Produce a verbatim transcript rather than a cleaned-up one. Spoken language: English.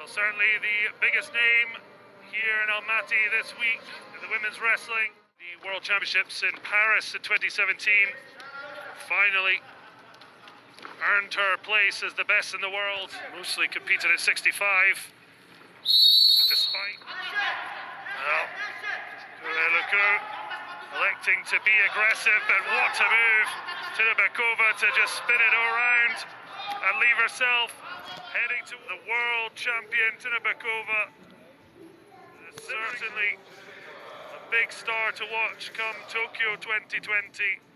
Well, certainly the biggest name here in Almaty this week in the women's wrestling. The World Championships in Paris in twenty seventeen finally earned her place as the best in the world. Mostly competed at sixty-five. Despite well, electing to be aggressive, but what a move! Tynybekova to just spin it around and leave herself heading to the world champion. Tynybekova is certainly a big star to watch come Tokyo twenty twenty.